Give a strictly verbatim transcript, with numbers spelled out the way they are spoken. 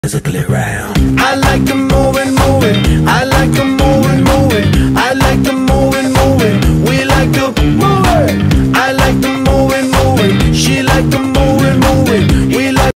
physically round. I like to move it, move it. I